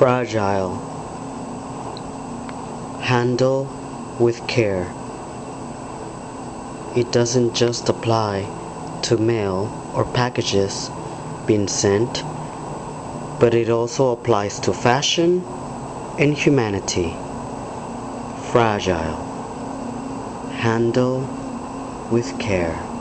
Fragile. Handle with care. It doesn't just apply to mail or packages being sent, but it also applies to fashion and humanity. Fragile. Handle with care.